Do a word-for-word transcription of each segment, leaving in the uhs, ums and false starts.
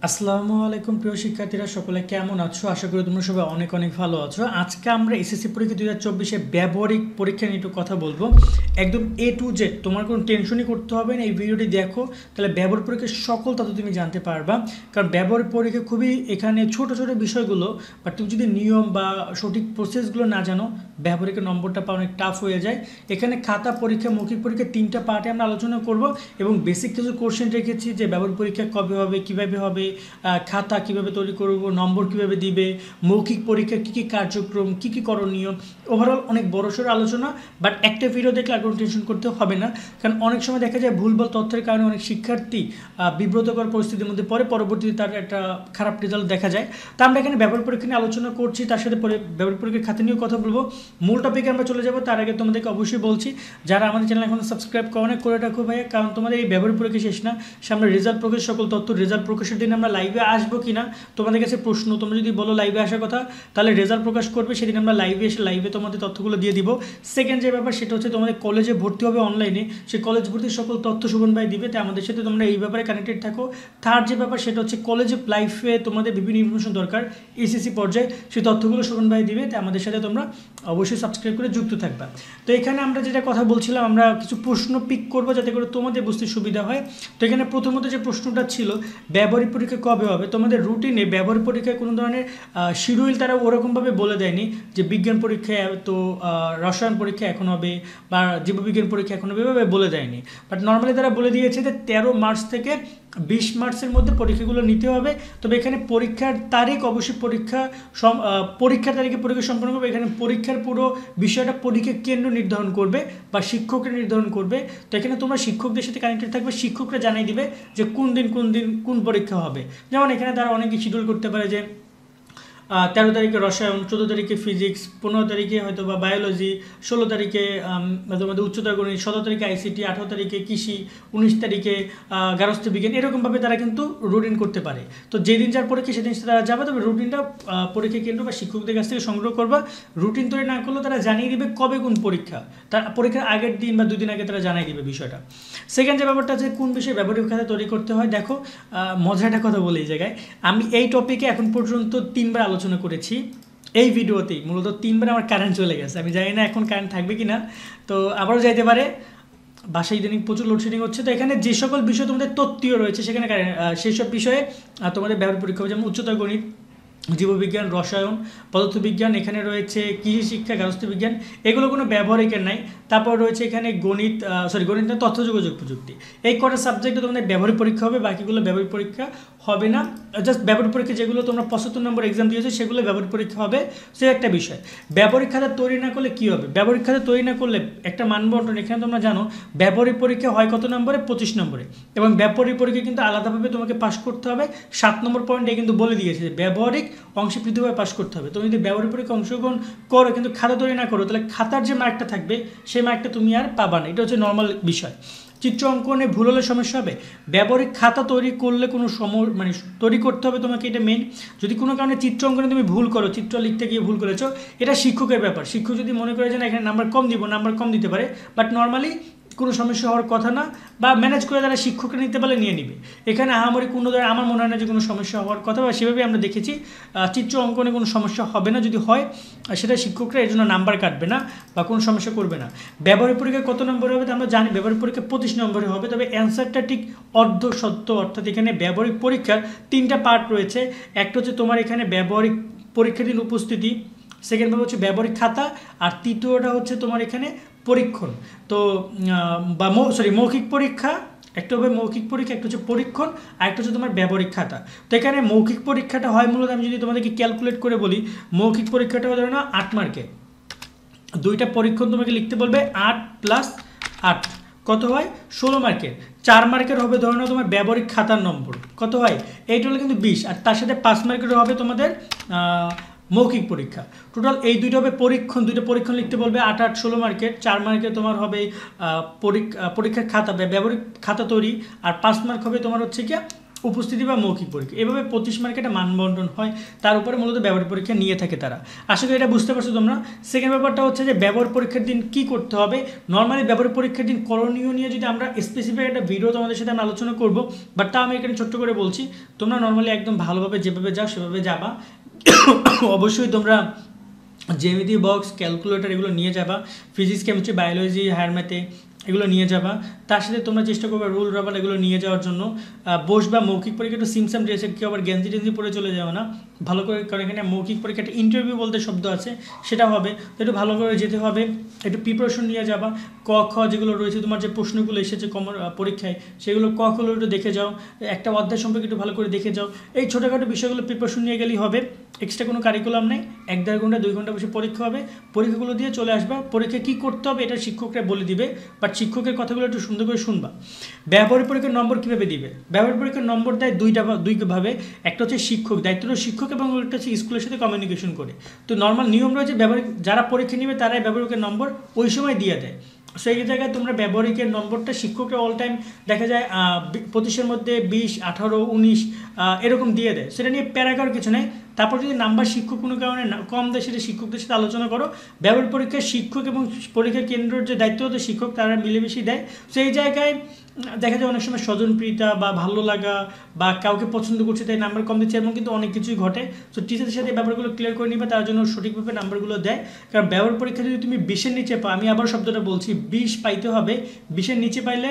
আসসালামু আলাইকুম প্রিয় শিক্ষার্থীরা, সকলে কেমন আছো? আশা করি তোমরা সবাই অনেক অনেক ভালো আছো। আজকে আমরা এসএসসি পরীক্ষা দুই হাজার চব্বিশে ব্যবহারিক পরীক্ষা নিয়ে একটু কথা বলবো, একদম এ টু জেড। তোমার কোনো টেনশনই করতে হবে না, এই ভিডিওটি দেখো, তাহলে ব্যবহারিক পরীক্ষার সকল তথ্য তুমি জানতে পারবা। কারণ ব্যবহারিক পরীক্ষা খুবই এখানে ছোট ছোট বিষয়গুলো, বাট তুমি যদি নিয়ম বা সঠিক প্রসেসগুলো না জানো, ব্যবহারিকের নম্বরটা পাওয়া অনেক টাফ হয়ে যায়। এখানে খাতা পরীক্ষা, মৌখিক পরীক্ষা তিনটা পার্টে আমরা আলোচনা করব এবং বেসিক কিছু কোশ্চেন রেখেছি যে ব্যবহারিক পরীক্ষা কবে হবে, কীভাবে হবে, খাতা কিভাবে তৈরি করব, নম্বর কিভাবে দিবে, মৌখিক পরীক্ষার কী কী কার্যক্রম, কী কী করণীয়, ওভারঅল অনেক বড়সড় আলোচনা। বাট একটা ভিডিও দেখলে আর কোনো টেনশন করতে হবে না, কারণ অনেক সময় দেখা যায় ভুলভাল তথ্যের কারণে অনেক শিক্ষার্থী বিব্রতকর পরিস্থিতির মধ্যে পড়ে, পরবর্তীতে তার একটা খারাপ রেজাল্ট দেখা যায়। তো আমরা এখানে ব্যবহারিক পরীক্ষা নিয়ে আলোচনা করছি, তার সাথে পরে ব্যবহারিক পরীক্ষার খাতা নিয়েও কথা বলবো। মূল টপিকে আমরা চলে যাব, তার আগে তোমাদেরকে অবশ্যই বলছি যারা আমাদের চ্যানেল এখন সাবস্ক্রাইব করে না, করে রাখো ভাইয়া, কারণ তোমাদের এই ব্যবহারিক পরীক্ষা শেষ না, সামনে রেজাল্ট প্রকাশ, সকল তথ্য রেজাল্ট প্রকাশের দিন আমরা লাইভে আসবো কিনা তোমাদের কাছে প্রশ্ন। তোমরা যদি বলো লাইভে আসার কথা, তাহলে রেজাল্ট প্রকাশ করবে, সেদিন আমরা লাইভে এসে লাইভে তোমাদের তথ্যগুলো দিয়ে দিব। সেকেন্ড যে ব্যাপার সেটা হচ্ছে তোমাদের কলেজে ভর্তি হবে অনলাইনে, সেই কলেজ ভর্তির সকল তথ্য সুবন ভাই দিবে, তাই আমাদের সাথে তোমরা এই ব্যাপারে কানেক্টেড থাকো। থার্ড যে ব্যাপার সেটা হচ্ছে কলেজে লাইফে তোমাদের বিভিন্ন ইনফরমেশন দরকার এসএসসি পর্যায়ে, সেই তথ্যগুলো সুবন ভাই দিবে, তাই আমাদের সাথে তোমরা অবশ্যই সাবস্ক্রাইব করে যুক্ত থাকবা। তো এখানে আমরা যেটা কথা বলছিলাম, আমরা কিছু প্রশ্ন পিক করবো যাতে করে তোমাদের বুঝতে সুবিধা হয়। তো এখানে প্রথমত যে প্রশ্নটা ছিল ব্যবহারিক পরীক্ষা কবে হবে, তোমাদের রুটিনে ব্যবহারিক পরীক্ষায় কোনো ধরনের শিডিউল তারা ওরকমভাবে বলে দেয়নি যে বিজ্ঞান পরীক্ষায় তো রসায়ন পরীক্ষা এখন হবে বা জীববিজ্ঞান পরীক্ষা এখন হবে, এভাবে বলে দেয়নি। বাট নর্মালি তারা বলে দিয়েছে যে তেরো মার্চ থেকে বিশ মার্চের মধ্যে পরীক্ষাগুলো নিতে হবে। তবে এখানে পরীক্ষার তারিখ অবশ্যই পরীক্ষা পরীক্ষার তারিখে পরীক্ষা সম্পন্ন করবে। এখানে পরীক্ষার পুরো বিষয়টা পরীক্ষা কেন্দ্র নির্ধারণ করবে বা শিক্ষকরা নির্ধারণ করবে। তো এখানে তোমরা শিক্ষকদের সাথে কানেক্টেড থাকবে, শিক্ষকরা জানিয়ে দিবে যে কোন দিন কোন দিন কোন পরীক্ষা হবে। যেমন এখানে তারা অনেকে শিডিউল করতে পারে যে তেরো তারিখে রসায়ন, চোদ্দো তারিখে ফিজিক্স, পনেরো তারিখে হয়তো বা বায়োলজি, ষোলো তারিখে তোমাদের উচ্চতর গণিত, সতেরো তারিখে আইসিটি, আঠারো তারিখে কৃষি, উনিশ তারিখে গার্হস্থ্য বিজ্ঞান, এরকমভাবে তারা কিন্তু রুটিন করতে পারে। তো যেদিন যার পরীক্ষা সেদিন তারা যাবে, তবে রুটিনটা পরীক্ষা কেন্দ্র বা শিক্ষকদের কাছ থেকে সংগ্রহ করবা। রুটিন তৈরি না করলেও তারা জানিয়ে দিবে কবে কোন পরীক্ষা, তার পরীক্ষার আগের দিন বা দুদিন আগে তারা জানিয়ে দিবে বিষয়টা। সেকেন্ড যে ব্যাপারটা আছে কোন বিষয়ে ব্যবহারিক খাতা তৈরি করতে হয়, দেখো মজাটা কথা বলে এই জায়গায়, আমি এই টপিকে এখন পর্যন্ত তিনবার আলোচনা করেছি এই ভিডিওতেই। মূলত তিনবার আমার কারেন্ট চলে গেছে, আমি জানি না এখন কারেন্ট থাকবে কি না, তো আবারও যাইতে পারে। বাসায় ইদানিং প্রচুর লোডশেডিং হচ্ছে। তো এখানে যে সকল বিষয় তোমাদের তত্ত্বীয় রয়েছে সেখানে সেই সব বিষয়ে তোমাদের ব্যবহারিক পরীক্ষা হবে, যেমন উচ্চতর গণিত, জীববিজ্ঞান, রসায়ন, পদার্থবিজ্ঞান, এখানে রয়েছে কৃষি শিক্ষা, গার্হস্থ্য বিজ্ঞান, এগুলো কোনো ব্যবহারিকের নাই। তারপর রয়েছে এখানে গণিত, সরি গণিত না, তথ্য যোগাযোগ প্রযুক্তি, এই কটা সাবজেক্টে তোমাদের ব্যবহারিক পরীক্ষা হবে, বাকিগুলো ব্যবহারিক পরীক্ষা হবে না। জাস্ট ব্যবহারিক পরীক্ষা যেগুলো তোমরা পঁচাত্তর নম্বর এক্সাম দিয়েছো সেগুলো ব্যবহারিক পরীক্ষা হবে, সে একটা বিষয়। ব্যবহারিক খাতা তৈরি না করলে কী হবে, ব্যবহারিক খাতা তৈরি না করলে একটা মানবন্টন, এখানে তোমরা জানো ব্যবহারিক পরীক্ষা হয় কত নম্বরে, পঁচিশ নম্বরে, এবং ব্যবহারিক পরীক্ষা কিন্তু আলাদাভাবে তোমাকে পাস করতে হবে। সাত নম্বর পয়েন্টে কিন্তু বলে দিয়েছে যে ব্যবহারিক অংশে পৃথকভাবে পাস করতে হবে। তুমি যদি ব্যবহারিক পরীক্ষা অংশগ্রহণ করো কিন্তু খাতা তৈরি না করো, তাহলে খাতার যে মার্কটা থাকবে সেই মার্কটা তুমি আর পাবা না, এটা হচ্ছে নর্মাল বিষয়। চিত্র অঙ্কনে ভুল হলে সমস্যা হবে, ব্যবহারিক খাতা তৈরি করলে কোনো সম মানে তৈরি করতে হবে তোমাকে, এটা মেন। যদি কোনো কারণে চিত্র অঙ্কনে তুমি ভুল করো, চিত্র লিখতে গিয়ে ভুল করেছো, এটা শিক্ষকের ব্যাপার। শিক্ষক যদি মনে করে যে না এখানে নাম্বার কম দিব, নাম্বার কম দিতে পারে, বাট নর্মালি কোনো সমস্যা হওয়ার কথা না, বা ম্যানেজ করে তারা শিক্ষককে নিতে পারলে নিয়ে নিবে। এখানে আহামরি কোনো ধরনের আমার মনে হয় না যে কোনো সমস্যা হওয়ার কথা, বা সেভাবে আমরা দেখেছি চিত্র অঙ্কনে কোনো সমস্যা হবে না। যদি হয় সেটা শিক্ষকরা এর জন্য নাম্বার কাটবে না বা কোনো সমস্যা করবে না। ব্যবহারিক পরীক্ষা কত নম্বরে হবে আমরা জানি, ব্যবহারিক পরীক্ষা পঁচিশ নম্বরে হবে, তবে অ্যান্সারটা ঠিক অর্ধ সত্য। অর্থাৎ এখানে ব্যবহারিক পরীক্ষার তিনটা পার্ট রয়েছে। একটা হচ্ছে তোমার এখানে ব্যবহারিক পরীক্ষার্থীর উপস্থিতি, সেকেন্ড ভাবে হচ্ছে ব্যবহারিক খাতা, আর তৃতীয়টা হচ্ছে তোমার এখানে পরীক্ষণ। তো বা সরি মৌখিক পরীক্ষা, একটা হবে মৌখিক পরীক্ষা, একটা হচ্ছে পরীক্ষণ, আর একটা হচ্ছে তোমার ব্যবহারিক খাতা। তো এখানে মৌখিক পরীক্ষাটা হয় মূলত, আমি যদি তোমাদেরকে ক্যালকুলেট করে বলি, মৌখিক পরীক্ষাটা ধরে নাও আট মার্কের, দুইটা পরীক্ষণ তোমাকে লিখতে বলবে, আট প্লাস আট কত হয়, ষোলো মার্কের। চার মার্কের হবে ধরে নাও তোমার ব্যবহারিক খাতার নম্বর, কত হয়, এইটা হলো কিন্তু বিশ, আর তার সাথে পাঁচ মার্কের হবে তোমাদের মৌখিক পরীক্ষা। টোটাল এই দুইটা হবে পরীক্ষণ, দুইটা পরীক্ষণ লিখতে বলবে, আট আট ষোলো মার্কের। চার মার্কের তোমার হবে পরীক্ষার খাতা, ব্যবহারিক খাতা তৈরি, আর পাঁচ মার্ক হবে তোমার হচ্ছে কি উপস্থিতি বা মৌখিক পরীক্ষা, এভাবে পঁচিশ মার্কের একটা মানবন্টন হয়, তার উপরে মূলত ব্যবহারিক পরীক্ষা নিয়ে থাকে তারা। আশা করি এটা বুঝতে পারছো তোমরা। সেকেন্ড ব্যাপারটা হচ্ছে যে ব্যবহার পরীক্ষার দিন কি করতে হবে। নর্মালি ব্যবহারিক পরীক্ষার দিন করণীয় নিয়ে যদি আমরা স্পেসিফিক একটা ভিডিও তোমাদের সাথে আমি আলোচনা করবো, বাট তা আমি এখানে ছোট্ট করে বলছি, তোমরা নর্মালি একদম ভালোভাবে যেভাবে যাও সেভাবে যাবা। অবশ্যই তোমরা জ্যামিতি বক্স, ক্যালকুলেটর এগুলো নিয়ে যাবা, ফিজিক্স, কেমিস্ট্রি, বায়োলজি, হায়ার ম্যাথে এগুলো নিয়ে যাবা। তার সাথে তোমরা চেষ্টা করবে রুল রাবার এগুলো নিয়ে যাওয়ার জন্য। বসবা মৌখিক পরীক্ষা একটু সিমসাম ড্রেসে কেউ আবার গেঞ্জি টেঞ্জি পরে চলে যাবে না, ভালো করে, কারণ এখানে মৌখিক পরীক্ষা একটা ইন্টারভিউ বলতে শব্দ আছে সেটা হবে, তো একটু ভালো করে যেতে হবে, একটু প্রিপারেশন নিয়ে যাবা। ক খ যেগুলো রয়েছে তোমার যে প্রশ্নগুলো এসেছে কমন পরীক্ষায় সেগুলো ক খগুলো একটু দেখে যাও, একটা অধ্যায় সম্পর্কে একটু ভালো করে দেখে যাও। এই ছোটোখাটো বিষয়গুলো প্রিপারেশন নিয়ে গেলেই হবে, এক্সট্রা কোনো কারিকুলাম নেই। এক দেড় ঘন্টা দুই ঘন্টা বসে পরীক্ষা হবে, পরীক্ষাগুলো দিয়ে চলে আসবা। পরীক্ষা কী করতে হবে এটা শিক্ষকরা বলে দিবে, বাট শিক্ষকের কথাগুলো একটু সুন্দর করে শুনবা। ব্যবহারিক পরীক্ষার নম্বর কীভাবে দিবে? ব্যবহারিক পরীক্ষার নম্বর দেয় দুইটা দুইভাবে, একটা হচ্ছে শিক্ষক, দায়িত্বরত শিক্ষক, এবং একটা হচ্ছে স্কুলের সাথে কমিউনিকেশন করে। তো নর্মাল নিয়ম রয়েছে ব্যবহারিক যারা পরীক্ষা নেবে তারাই ব্যবহারিকের নম্বর ওই সময় দিয়ে দেয়। সেই জায়গায় তোমরা ব্যবহারিকের নম্বরটা শিক্ষকরা অল টাইম দেখা যায় পঁচিশের মধ্যে বিশ, আঠারো, উনিশ এরকম দিয়ে দেয়, সেটা নিয়ে প্যারা করার কিছু নেই। তারপর যদি নাম্বার শিক্ষক কোনো কারণে কম দেয় সেটা শিক্ষকদের সাথে আলোচনা করো। ব্যবহারিক পরীক্ষার শিক্ষক এবং পরীক্ষা কেন্দ্রের যে দায়িত্বরত শিক্ষক তারা মিলেমিশে দেয়। সেই জায়গায় দেখা যায় অনেক সময় স্বজনপ্রিয়তা বা ভালো লাগা বা কাউকে পছন্দ করছে তাই নাম্বার কম দিচ্ছে, এমন কিন্তু অনেক কিছুই ঘটে। সো টিচারদের সাথে ব্যাপারগুলো ক্লিয়ার করে নিবে, তার জন্য সঠিকভাবে নাম্বারগুলো দেয়। কারণ ব্যবহারিক পরীক্ষা যদি তুমি বিশের নিচে পাও, আমি আবার শব্দটা বলছি, বিশ পাইতে হবে, বিশের নিচে পাইলে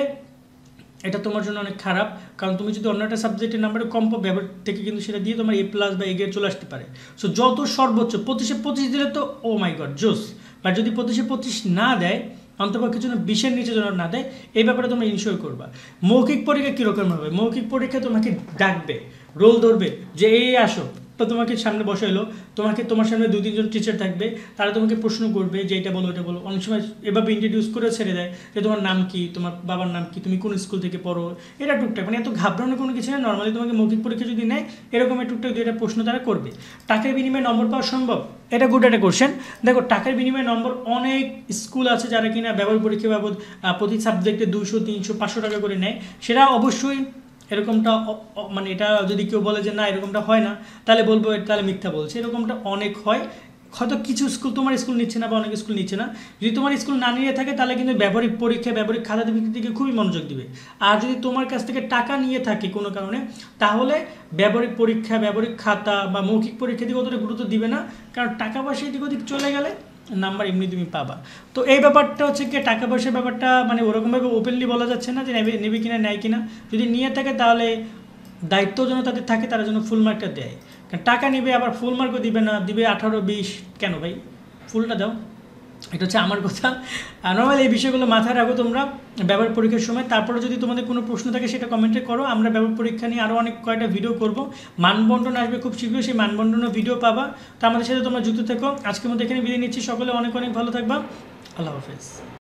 এটা তোমার জন্য অনেক খারাপ। কারণ তুমি যদি অন্য একটা সাবজেক্টের নাম্বার কম পাও ব্যবহার থেকে কিন্তু সেটা দিয়ে তোমার এ প্লাস বা এ গ্রেড চলে আসতে পারে। সো যত সর্বোচ্চ পঁচিশে পঁচিশ দিলে তো ও মাই গড জোস, বাট যদি পঁচিশে পঁচিশ না দেয়, অন্তপক্ষে জন্য বিশের নিচে যেন না দেয়, এই ব্যাপারে তোমরা ইনশিওর করবা। মৌখিক পরীক্ষা কীরকম হবে? মৌখিক পরীক্ষা তোমাকে ডাকবে, রোল ধরবে যে এই আসো, তো তোমাকে সামনে বসাইলো, তোমাকে তোমার সামনে দু তিনজন টিচার থাকবে, তারা তোমাকে প্রশ্ন করবে যে এটা বলো এটা বলো। অনেক সময় এভাবে ইন্ট্রোডিউস করে ছেড়ে দেয় যে তোমার নাম কি, তোমার বাবার নাম কি, তুমি কোন স্কুল থেকে পড়ো, এটা টুকটাক, মানে এত ঘাবড়ানোর কোনো কিছু না। নর্মালি তোমাকে মৌখিক পরীক্ষা যদি নেয় এরকম টুকটাক দুইটা প্রশ্ন তারা করবে। টাকার বিনিময়ে নম্বর পাওয়া সম্ভব? এটা গুড একটা কোশ্চেন। দেখো, টাকার বিনিময়ে নম্বর অনেক স্কুল আছে যারা কিনা ব্যবহারিক পরীক্ষা বাবদ প্রতি সাবজেক্টে দুইশো তিনশো পাঁচশো টাকা করে নেয়। সেটা অবশ্যই এরকমটা, মানে এটা যদি কেউ বলে যে না এরকমটা হয় না, তাহলে বলবো তাহলে মিথ্যা বলছে। এরকমটা অনেক হয়, হয়তো কিছু স্কুল, তোমার স্কুল নিচ্ছে না বা অনেক স্কুল নিচ্ছে না। যদি তোমার স্কুল না নিয়ে থাকে তাহলে কিন্তু ব্যবহারিক পরীক্ষা, ব্যবহারিক খাতা বিক্রির দিকে খুবই মনোযোগ দিবে। আর যদি তোমার কাছ থেকে টাকা নিয়ে থাকে কোনো কারণে, তাহলে ব্যবহারিক পরীক্ষা, ব্যবহারিক খাতা বা মৌখিক পরীক্ষার দিকে অতটা গুরুত্ব দিবে না, কারণ টাকা পয়সা এদিক ওদিক চলে গেলে নাম্বার এমনি তুমি পাবা। তো এই ব্যাপারটা হচ্ছে কি, টাকা পয়সার ব্যাপারটা মানে ওরকমভাবে ওপেনলি বলা যাচ্ছে না যে নেবে নেবে কিনা নেয় কিনা। যদি নিয়ে থাকে তাহলে দায়িত্ব যেন তাদের থাকে, তারা যেন ফুল মার্কটা দেয়। কারণ টাকা নিবে আবার ফুল মার্কও দিবে না, দিবে আঠারো বিশ, কেন ভাই ফুলটা দাও। এটা হচ্ছে আমার কথা। আর নর্মালি এই বিষয়গুলো মাথায় রাখো তোমরা ব্যবহার পরীক্ষার সময়। তারপরে যদি তোমাদের কোনো প্রশ্ন থাকে সেটা কমেন্টে করো, আমরা ব্যবহার পরীক্ষা নিয়ে আরও অনেক কয়েকটা ভিডিও করব। মানবন্টন আসবে খুব শীঘ্রই, সেই মানবন্টনও ভিডিও পাবা। তো আমাদের সাথে তোমরা যুক্ত থেকো। আজকের মধ্যে এখানে বিদায় নিচ্ছি, সকলে অনেক অনেক ভালো থাকবা। আল্লাহ হাফেজ।